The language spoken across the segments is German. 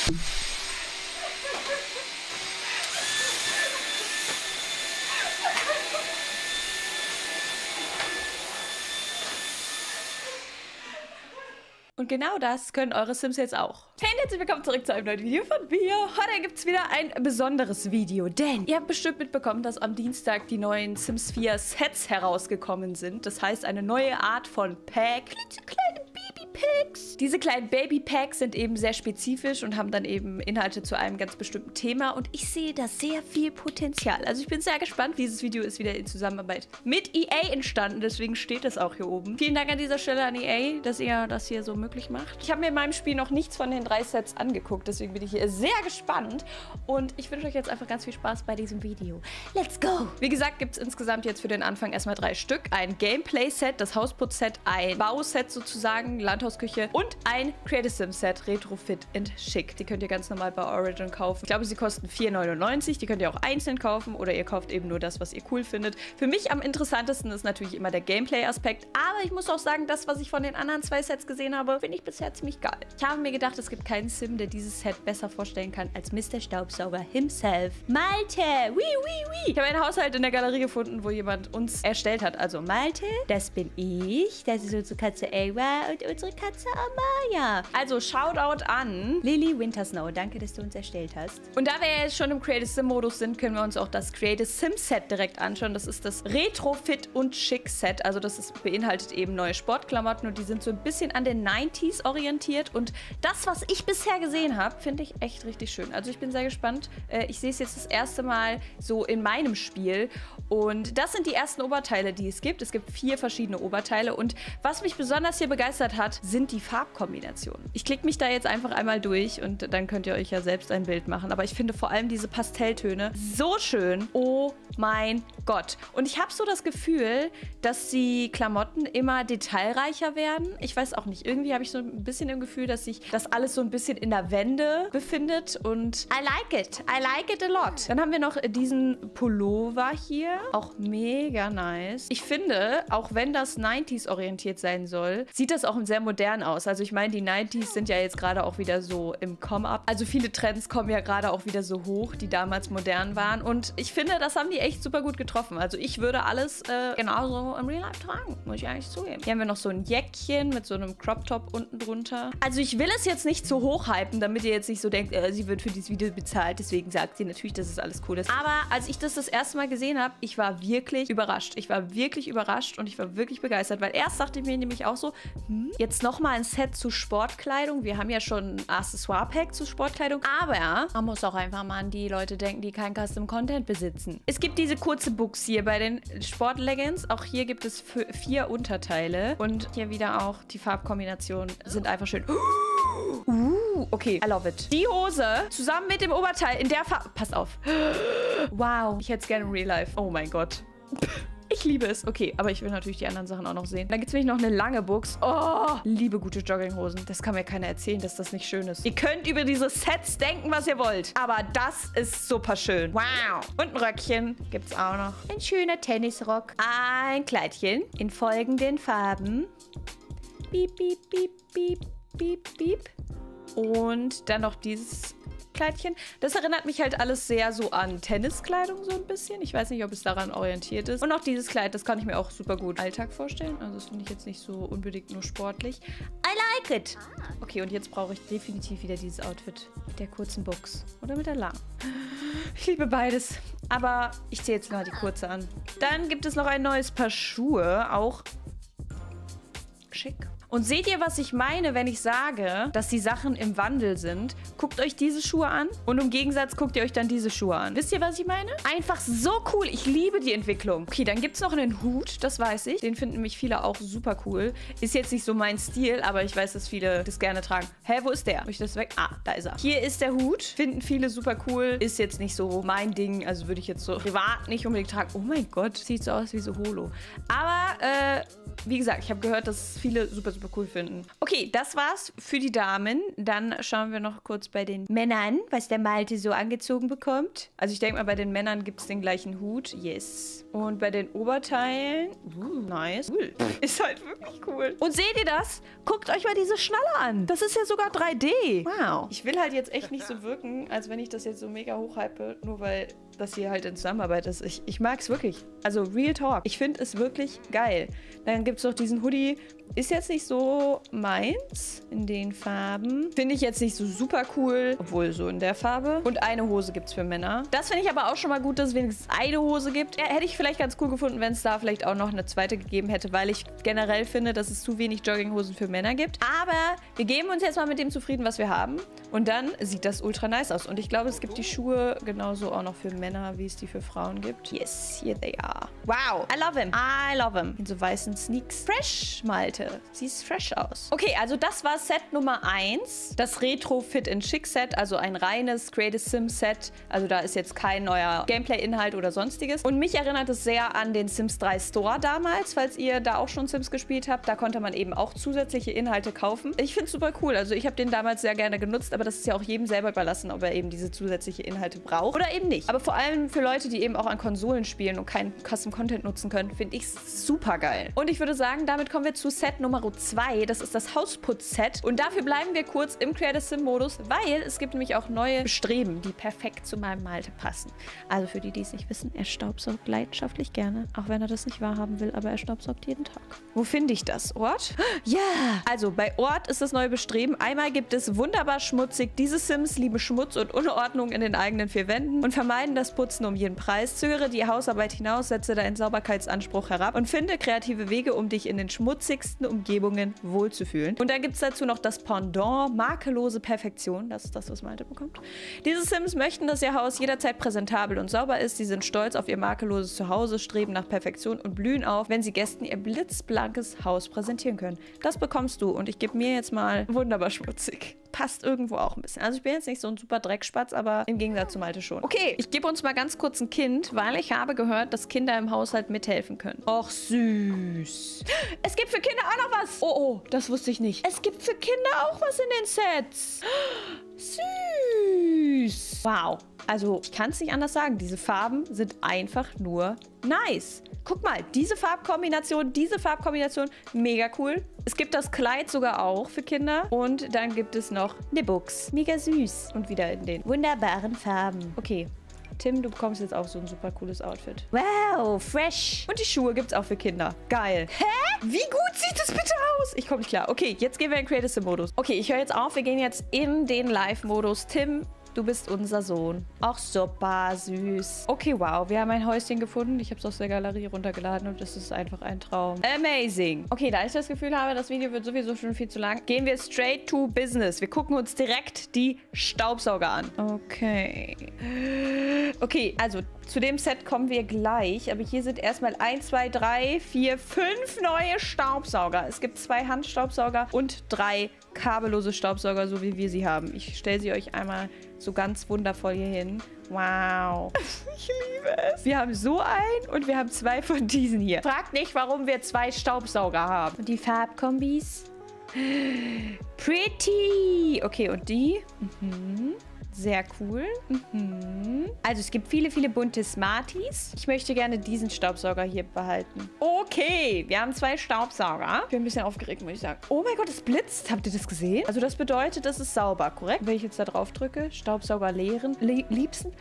Und genau das können eure Sims jetzt auch. Hey und herzlich willkommen zurück zu einem neuen Video von mir. Heute gibt es wieder ein besonderes Video, denn ihr habt bestimmt mitbekommen, dass am Dienstag die neuen Sims 4 Sets herausgekommen sind. Das heißt, eine neue Art von Pack. Kleine Baby-Packs. Diese kleinen Baby-Packs sind eben sehr spezifisch und haben dann eben Inhalte zu einem ganz bestimmten Thema. Und ich sehe da sehr viel Potenzial. Also ich bin sehr gespannt. Dieses Video ist wieder in Zusammenarbeit mit EA entstanden. Deswegen steht es auch hier oben. Vielen Dank an dieser Stelle an EA, dass ihr das hier so möglich macht. Ich habe mir in meinem Spiel noch nichts von den 3 Sets angeguckt. Deswegen bin ich hier sehr gespannt. Und ich wünsche euch jetzt einfach ganz viel Spaß bei diesem Video. Let's go! Wie gesagt, gibt es insgesamt jetzt für den Anfang erstmal 3 Stück. Ein Gameplay-Set, das Hausputz-Set, ein Bauset sozusagen, Landhausküche und ein Creative Sims Set, Retrofit and Chic. Die könnt ihr ganz normal bei Origin kaufen. Ich glaube, sie kosten 4,99 €. Die könnt ihr auch einzeln kaufen oder ihr kauft eben nur das, was ihr cool findet. Für mich am interessantesten ist natürlich immer der Gameplay-Aspekt. Aber ich muss auch sagen, das, was ich von den anderen 2 Sets gesehen habe, finde ich bisher ziemlich geil. Ich habe mir gedacht, es gibt keinen Sim, der dieses Set besser vorstellen kann als Mr. Staubsauger himself. Malte! Wii, wii, wii! Ich habe einen Haushalt in der Galerie gefunden, wo jemand uns erstellt hat. Also Malte, das bin ich. Das ist unsere Katze Awa und unsere Katze Amaya. Also Shoutout an Lily Wintersnow. Danke, dass du uns erstellt hast. Und da wir ja jetzt schon im Creative Sim Modus sind, können wir uns auch das Creative Sim Set direkt anschauen. Das ist das Retrofit und Chic Set. Also das beinhaltet eben neue Sportklamotten und die sind so ein bisschen an den 90s orientiert. Und das, was ich bisher gesehen habe, finde ich echt richtig schön. Also ich bin sehr gespannt. Ich sehe es jetzt das erste Mal so in meinem Spiel. Und das sind die ersten Oberteile, die es gibt. Es gibt 4 verschiedene Oberteile. Und was mich besonders hier begeistert hat, sind die Farbkombinationen. Ich klicke mich da jetzt einfach einmal durch und dann könnt ihr euch ja selbst ein Bild machen. Aber ich finde vor allem diese Pastelltöne so schön. Oh mein Gott. Und ich habe so das Gefühl, dass die Klamotten immer detailreicher werden. Ich weiß auch nicht. Irgendwie habe ich so ein bisschen im Gefühl, dass sich das alles so ein bisschen in der Wende befindet. Und I like it. I like it a lot. Dann haben wir noch diesen Pullover hier. Auch mega nice. Ich finde, auch wenn das 90s orientiert sein soll, sieht das auch sehr modern aus. Also ich meine, die 90s sind ja jetzt gerade auch wieder so im Come-Up. Also viele Trends kommen ja gerade auch wieder so hoch, die damals modern waren. Und ich finde, das haben die echt super gut getroffen. Also ich würde alles genauso im Real Life tragen, muss ich eigentlich zugeben. Hier haben wir noch so ein Jäckchen mit so einem Crop-Top unten drunter. Also ich will es jetzt nicht so hochhypen, damit ihr jetzt nicht so denkt, sie wird für dieses Video bezahlt. Deswegen sagt sie natürlich, dass es alles cool ist. Aber als ich das erste Mal gesehen habe, ich war wirklich überrascht. Ich war wirklich überrascht und ich war wirklich begeistert. Weil erst dachte ich mir nämlich auch so, jetzt nochmal ein Set zu Sportkleidung. Wir haben ja schon ein Accessoire-Pack zu Sportkleidung. Aber man muss auch einfach mal an die Leute denken, die kein Custom-Content besitzen. Es gibt diese kurze Box hier bei den Sport-Leggings. Auch hier gibt es 4 Unterteile. Und hier wieder auch die Farbkombinationen sind einfach schön. Okay, I love it. Die Hose zusammen mit dem Oberteil in der Farbe. Passt auf. Wow. Ich hätte es gerne in Real Life. Oh mein Gott. Ich liebe es. Okay, aber ich will natürlich die anderen Sachen auch noch sehen. Dann gibt es nämlich noch eine lange Box. Oh, liebe gute Jogginghosen. Das kann mir keiner erzählen, dass das nicht schön ist. Ihr könnt über diese Sets denken, was ihr wollt. Aber das ist super schön. Wow. Und ein Röckchen gibt es auch noch. Ein schöner Tennisrock. Ein Kleidchen in folgenden Farben. Piep, piep, piep, piep, piep, piep. Und dann noch dieses Kleidchen. Das erinnert mich halt alles sehr so an Tenniskleidung so ein bisschen. Ich weiß nicht, ob es daran orientiert ist. Und auch dieses Kleid, das kann ich mir auch super gut Alltag vorstellen. Also das finde ich jetzt nicht so unbedingt nur sportlich. I like it. Okay, und jetzt brauche ich definitiv wieder dieses Outfit mit der kurzen Box. Oder mit der langen. Ich liebe beides. Aber ich ziehe jetzt mal die kurze an. Dann gibt es noch ein neues Paar Schuhe. Auch schick. Und seht ihr, was ich meine, wenn ich sage, dass die Sachen im Wandel sind? Guckt euch diese Schuhe an und im Gegensatz guckt ihr euch dann diese Schuhe an. Wisst ihr, was ich meine? Einfach so cool. Ich liebe die Entwicklung. Okay, dann gibt es noch einen Hut, das weiß ich. Den finden nämlich viele auch super cool. Ist jetzt nicht so mein Stil, aber ich weiß, dass viele das gerne tragen. Hä, wo ist der? Muss ich das weg? Ah, da ist er. Hier ist der Hut. Finden viele super cool. Ist jetzt nicht so mein Ding. Also würde ich jetzt so privat nicht unbedingt tragen. Oh mein Gott, sieht so aus wie so Holo. Aber, wie gesagt, ich habe gehört, dass viele super super cool finden. Okay, das war's für die Damen. Dann schauen wir noch kurz bei den Männern, was der Malte so angezogen bekommt. Also ich denke mal, bei den Männern gibt es den gleichen Hut. Yes. Und bei den Oberteilen, nice. Cool. Ist halt wirklich cool. Und seht ihr das? Guckt euch mal diese Schnalle an. Das ist ja sogar 3D. Wow. Ich will halt jetzt echt nicht so wirken, als wenn ich das jetzt so mega hochhype, nur weil das hier halt in Zusammenarbeit ist. Ich mag es wirklich. Also Real Talk. Ich finde es wirklich geil. Dann gibt es noch diesen Hoodie. Ist jetzt nicht so meins in den Farben. Finde ich jetzt nicht so super cool, obwohl so in der Farbe. Und eine Hose gibt es für Männer. Das finde ich aber auch schon mal gut, dass es wenigstens eine Hose gibt. Ja, hätte ich vielleicht ganz cool gefunden, wenn es da vielleicht auch noch eine zweite gegeben hätte, weil ich generell finde, dass es zu wenig Jogginghosen für Männer gibt. Aber wir geben uns jetzt mal mit dem zufrieden, was wir haben. Und dann sieht das ultra nice aus. Und ich glaube, es gibt die Schuhe genauso auch noch für Männer, wie es die für Frauen gibt. Yes, here they are. Wow, I love him. I love him. In so weißen Sneaks. Fresh, Malte. Sieht fresh aus. Okay, also das war Set Nummer 1. Das Retro Fit and Chic Set, also ein reines Create a Sim Set. Also da ist jetzt kein neuer Gameplay-Inhalt oder sonstiges. Und mich erinnert es sehr an den Sims 3 Store damals, falls ihr da auch schon Sims gespielt habt. Da konnte man eben auch zusätzliche Inhalte kaufen. Ich finde es super cool. Also ich habe den damals sehr gerne genutzt, aber das ist ja auch jedem selber überlassen, ob er eben diese zusätzliche Inhalte braucht oder eben nicht. Aber vor allem für Leute, die eben auch an Konsolen spielen und keinen Custom Content nutzen können, finde ich es super geil. Und ich würde sagen, damit kommen wir zu Set Nummer 2. Das ist das Hausputz-Set. Und dafür bleiben wir kurz im Creative Sim-Modus, weil es gibt nämlich auch neue Streben, die perfekt zu meinem Malte passen. Also für die, die es nicht wissen, er staubsaugt leidenschaftlich gerne, auch wenn er das nicht wahrhaben will, aber er staubsaugt jeden Tag. Wo finde ich das? Ort? Ja! Also bei Ort ist das neue Bestreben. Einmal gibt es wunderbar schmutzig. Diese Sims lieben Schmutz und Unordnung in den eigenen 4 Wänden und vermeiden das Putzen um jeden Preis. Zögere die Hausarbeit hinaus, setze deinen Sauberkeitsanspruch herab und finde kreative Wege, um dich in den schmutzigsten Umgebungen wohlzufühlen. Und dann gibt es dazu noch das Pendant, makellose Perfektion. Das ist das, was Malte bekommt. Diese Sims möchten, dass ihr Haus jederzeit präsentabel und sauber ist. Sie sind stolz auf ihr makelloses Zuhause, streben nach Perfektion und blühen auf, wenn sie Gästen ihr blitzblankes Haus präsentieren können. Das bekommst du und ich gebe mir jetzt mal wunderbar schmutzig. Passt irgendwo auch ein bisschen. Also ich bin jetzt nicht so ein super Dreckspatz, aber im Gegensatz zu Malte schon. Okay, ich gebe uns mal ganz kurz ein Kind, weil ich habe gehört, dass Kinder im Haushalt mithelfen können. Och, süß. Es gibt für Kinder auch noch was. Oh, oh, das wusste ich nicht. Es gibt für Kinder auch was in den Sets. Süß. Wow. Also, ich kann es nicht anders sagen. Diese Farben sind einfach nur nice. Guck mal, diese Farbkombination, mega cool. Es gibt das Kleid sogar auch für Kinder. Und dann gibt es noch Nibbuks. Mega süß. Und wieder in den wunderbaren Farben. Okay. Tim, du bekommst jetzt auch so ein super cooles Outfit. Wow, fresh. Und die Schuhe gibt's auch für Kinder. Geil. Hä? Wie gut sieht das bitte aus? Ich komme nicht klar. Okay, jetzt gehen wir in Creative Sim-Modus. Okay, ich höre jetzt auf. Wir gehen jetzt in den Live-Modus. Tim, du bist unser Sohn. Ach, super süß. Okay, wow. Wir haben ein Häuschen gefunden. Ich habe es aus der Galerie runtergeladen und das ist einfach ein Traum. Amazing. Okay, da ich das Gefühl habe, das Video wird sowieso schon viel zu lang, gehen wir straight to business. Wir gucken uns direkt die Staubsauger an. Okay. Okay, also zu dem Set kommen wir gleich. Aber hier sind erstmal 1, 2, 3, 4, 5 neue Staubsauger. Es gibt 2 Handstaubsauger und 3 kabellose Staubsauger, so wie wir sie haben. Ich stelle sie euch einmal so ganz wundervoll hier hin. Wow. Ich liebe es. Wir haben so einen und wir haben 2 von diesen hier. Fragt nicht, warum wir 2 Staubsauger haben. Und die Farbkombis? Pretty. Okay, und die? Sehr cool. Also es gibt viele, viele bunte Smarties. Ich möchte gerne diesen Staubsauger hier behalten. Okay, wir haben 2 Staubsauger. Ich bin ein bisschen aufgeregt, muss ich sagen. Oh mein Gott, es blitzt. Habt ihr das gesehen? Also das bedeutet, das ist sauber, korrekt? Wenn ich jetzt da drauf drücke, Staubsauger leeren. Liebsten.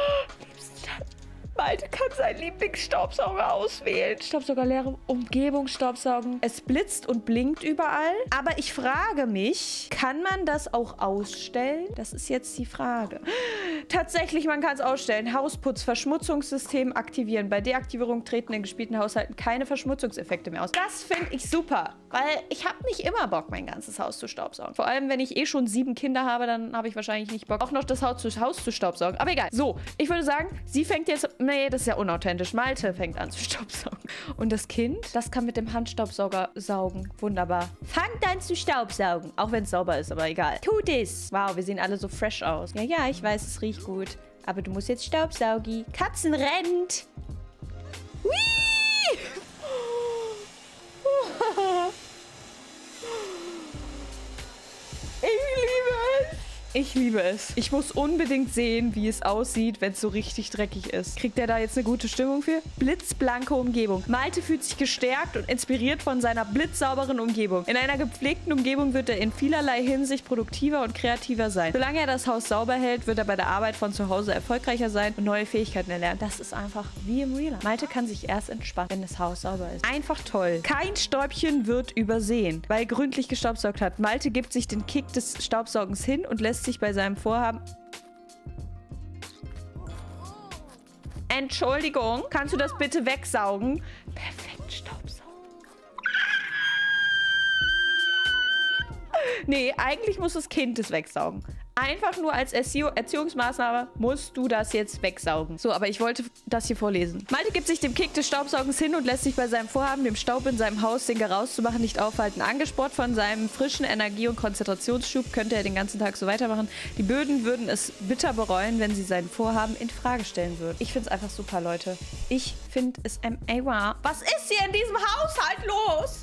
Malte kann seinen Lieblingsstaubsauger auswählen. Staubsauger leere Umgebung staubsaugen. Es blitzt und blinkt überall. Aber ich frage mich, kann man das auch ausstellen? Das ist jetzt die Frage. Tatsächlich, man kann es ausstellen. Hausputz, Verschmutzungssystem aktivieren. Bei Deaktivierung treten in gespielten Haushalten keine Verschmutzungseffekte mehr aus. Das finde ich super, weil ich habe nicht immer Bock, mein ganzes Haus zu staubsaugen. Vor allem, wenn ich eh schon 7 Kinder habe, dann habe ich wahrscheinlich nicht Bock, auch noch das Haus zu staubsaugen. Aber egal. So, ich würde sagen, sie fängt jetzt... Nee, das ist ja unauthentisch. Malte fängt an zu staubsaugen. Und das Kind, das kann mit dem Handstaubsauger saugen. Wunderbar. Fangt an zu staubsaugen. Auch wenn es sauber ist, aber egal. Tut es. Wow, wir sehen alle so fresh aus. Ja, ja, ich weiß, es riecht gut. Aber du musst jetzt Staubsaugi. Katzen rennt. Whee! Ich liebe es. Ich muss unbedingt sehen, wie es aussieht, wenn es so richtig dreckig ist. Kriegt er da jetzt eine gute Stimmung für? Blitzblanke Umgebung. Malte fühlt sich gestärkt und inspiriert von seiner blitzsauberen Umgebung. In einer gepflegten Umgebung wird er in vielerlei Hinsicht produktiver und kreativer sein. Solange er das Haus sauber hält, wird er bei der Arbeit von zu Hause erfolgreicher sein und neue Fähigkeiten erlernen. Das ist einfach wie im Real Life. Malte kann sich erst entspannen, wenn das Haus sauber ist. Einfach toll. Kein Stäubchen wird übersehen, weil gründlich gestaubsaugt hat. Malte gibt sich den Kick des Staubsaugens hin und lässt sich bei seinem Vorhaben... Entschuldigung, kannst du das bitte wegsaugen? Perfekt, Staubsaugen. Nee, eigentlich muss das Kind es wegsaugen. Einfach nur als Erziehungsmaßnahme musst du das jetzt wegsaugen. So, aber ich wollte das hier vorlesen. Malte gibt sich dem Kick des Staubsaugens hin und lässt sich bei seinem Vorhaben, dem Staub in seinem Haus den Garaus zu machen, nicht aufhalten. Angespornt von seinem frischen Energie- und Konzentrationsschub könnte er den ganzen Tag so weitermachen. Die Böden würden es bitter bereuen, wenn sie sein Vorhaben in Frage stellen würden. Ich finde es einfach super, Leute. Ich finde es Was ist hier in diesem Haushalt los?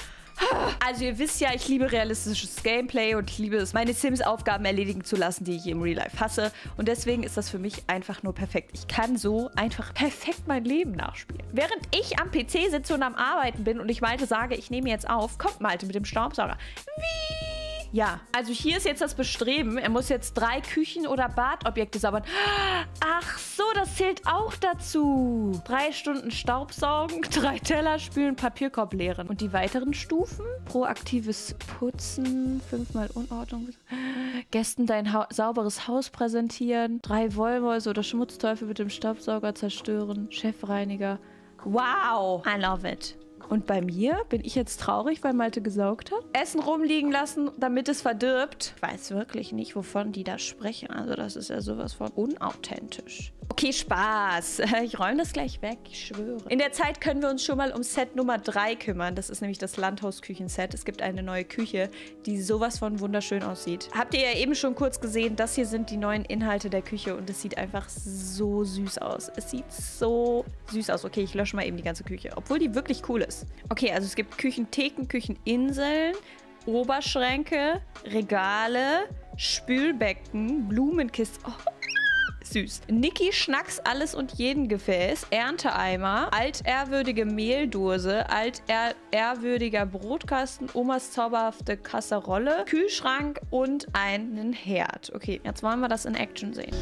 Also ihr wisst ja, ich liebe realistisches Gameplay und ich liebe es, meine Sims-Aufgaben erledigen zu lassen, die ich im Real Life hasse. Und deswegen ist das für mich einfach nur perfekt. Ich kann so einfach perfekt mein Leben nachspielen. Während ich am PC sitze und am Arbeiten bin und ich Malte sage, ich nehme jetzt auf, kommt Malte mit dem Staubsauger. Wie? Ja, also hier ist jetzt das Bestreben. Er muss jetzt 3 Küchen- oder Badobjekte saubern. Ach so, das zählt auch dazu. 3 Stunden Staubsaugen, 3 Teller spülen, Papierkorb leeren. Und die weiteren Stufen? Proaktives Putzen, 5-mal Unordnung. Gästen dein sauberes Haus präsentieren. 3 Wollmäuse oder Schmutzteufel mit dem Staubsauger zerstören. Chefreiniger. Wow, I love it. Und bei mir bin ich jetzt traurig, weil Malte gesaugt hat. Essen rumliegen lassen, damit es verdirbt. Ich weiß wirklich nicht, wovon die da sprechen. Also das ist ja sowas von unauthentisch. Okay, Spaß. Ich räume das gleich weg, ich schwöre. In der Zeit können wir uns schon mal um Set Nummer 3 kümmern. Das ist nämlich das Landhausküchen-Set. Es gibt eine neue Küche, die sowas von wunderschön aussieht. Habt ihr ja eben schon kurz gesehen, das hier sind die neuen Inhalte der Küche und es sieht einfach so süß aus. Es sieht so süß aus. Okay, ich lösche mal eben die ganze Küche, obwohl die wirklich cool ist. Okay, also es gibt Küchentheken, Kücheninseln, Oberschränke, Regale, Spülbecken, Blumenkisten. Oh, süß. Niki Schnacks Alles und Jeden Gefäß, Ernteeimer, altehrwürdige Mehldose, altehrwürdiger Brotkasten, Omas zauberhafte Kasserolle, Kühlschrank und einen Herd. Okay, jetzt wollen wir das in Action sehen.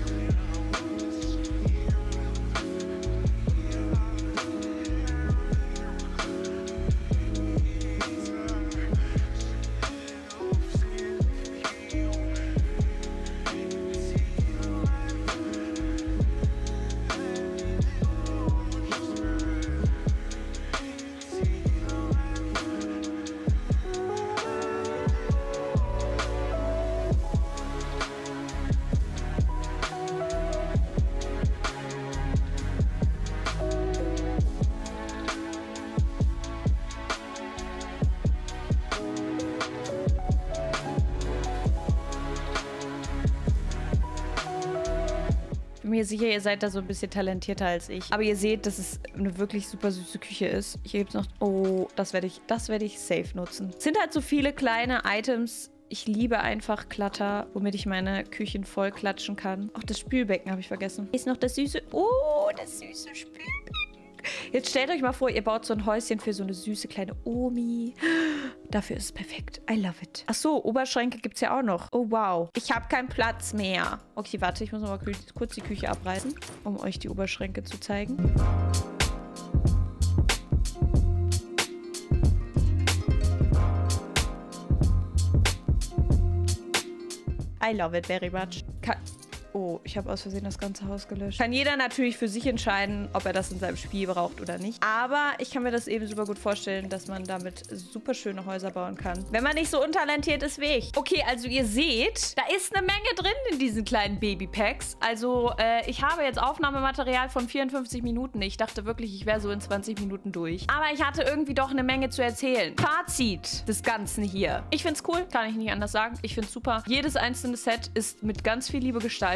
Ich bin mir sicher, ihr seid da so ein bisschen talentierter als ich. Aber ihr seht, dass es eine wirklich super süße Küche ist. Hier gibt es noch... Oh, das werde ich safe nutzen. Es sind halt so viele kleine Items. Ich liebe einfach Klatter, womit ich meine Küchen voll klatschen kann. Auch das Spülbecken habe ich vergessen. Hier ist noch das süße... Oh, das süße Spülbecken. Jetzt stellt euch mal vor, ihr baut so ein Häuschen für so eine süße kleine Omi. Dafür ist es perfekt. I love it. Ach so, Oberschränke gibt es ja auch noch. Oh, wow. Ich habe keinen Platz mehr. Okay, warte, ich muss noch mal kurz die Küche abreißen, um euch die Oberschränke zu zeigen. I love it very much. Oh, ich habe aus Versehen das ganze Haus gelöscht. Kann jeder natürlich für sich entscheiden, ob er das in seinem Spiel braucht oder nicht. Aber ich kann mir das eben super gut vorstellen, dass man damit super schöne Häuser bauen kann. Wenn man nicht so untalentiert ist wie ich. Okay, also ihr seht, da ist eine Menge drin in diesen kleinen Babypacks. Also ich habe jetzt Aufnahmematerial von 54 Minuten. Ich dachte wirklich, ich wäre so in 20 Minuten durch. Aber ich hatte irgendwie doch eine Menge zu erzählen. Fazit des Ganzen hier. Ich finde es cool, kann ich nicht anders sagen. Ich finde es super. Jedes einzelne Set ist mit ganz viel Liebe gestaltet.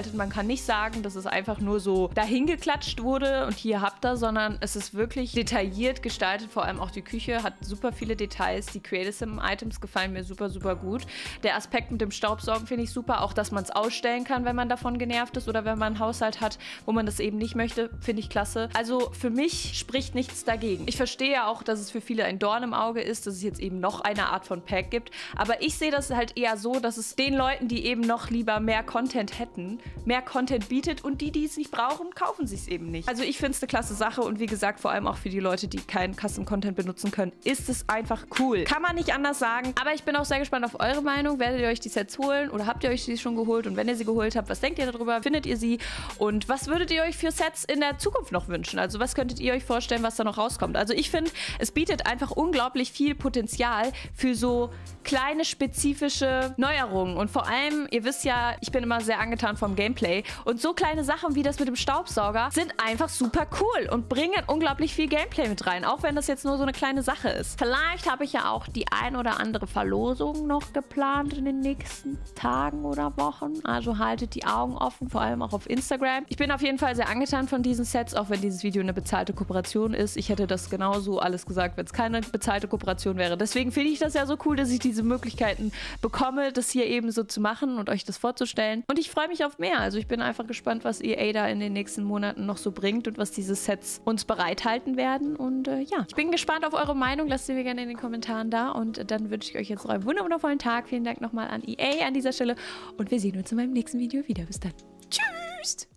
gestaltet. Man kann nicht sagen, dass es einfach nur so dahingeklatscht wurde und hier habt ihr, sondern es ist wirklich detailliert gestaltet. Vor allem auch die Küche hat super viele Details. Die Creative Sim Items gefallen mir super, super gut. Der Aspekt mit dem Staubsaugen finde ich super. Auch, dass man es ausstellen kann, wenn man davon genervt ist oder wenn man einen Haushalt hat, wo man das eben nicht möchte, finde ich klasse. Also für mich spricht nichts dagegen. Ich verstehe ja auch, dass es für viele ein Dorn im Auge ist, dass es jetzt eben noch eine Art von Pack gibt. Aber ich sehe das halt eher so, dass es den Leuten, die eben noch lieber mehr Content hätten, mehr Content bietet und die, die es nicht brauchen, kaufen sich es eben nicht. Also ich finde es eine klasse Sache und wie gesagt, vor allem auch für die Leute, die keinen Custom-Content benutzen können, ist es einfach cool. Kann man nicht anders sagen. Aber ich bin auch sehr gespannt auf eure Meinung. Werdet ihr euch die Sets holen oder habt ihr euch sie schon geholt? Und wenn ihr sie geholt habt, was denkt ihr darüber? Findet ihr sie? Und was würdet ihr euch für Sets in der Zukunft noch wünschen? Also was könntet ihr euch vorstellen, was da noch rauskommt? Also ich finde, es bietet einfach unglaublich viel Potenzial für so kleine, spezifische Neuerungen. Und vor allem, ihr wisst ja, ich bin immer sehr angetan vom Gameplay. Und so kleine Sachen wie das mit dem Staubsauger sind einfach super cool und bringen unglaublich viel Gameplay mit rein. Auch wenn das jetzt nur so eine kleine Sache ist. Vielleicht habe ich ja auch die ein oder andere Verlosung noch geplant in den nächsten Tagen oder Wochen. Also haltet die Augen offen, vor allem auch auf Instagram. Ich bin auf jeden Fall sehr angetan von diesen Sets, auch wenn dieses Video eine bezahlte Kooperation ist. Ich hätte das genauso alles gesagt, wenn es keine bezahlte Kooperation wäre. Deswegen finde ich das ja so cool, dass ich diese Möglichkeiten bekomme, das hier eben so zu machen und euch das vorzustellen. Und ich freue mich auf mehr. Also ich bin einfach gespannt, was EA da in den nächsten Monaten noch so bringt und was diese Sets uns bereithalten werden. Und ja, ich bin gespannt auf eure Meinung. Lasst sie mir gerne in den Kommentaren da. Und dann wünsche ich euch jetzt noch einen wundervollen Tag. Vielen Dank nochmal an EA an dieser Stelle. Und wir sehen uns in meinem nächsten Video wieder. Bis dann. Tschüss!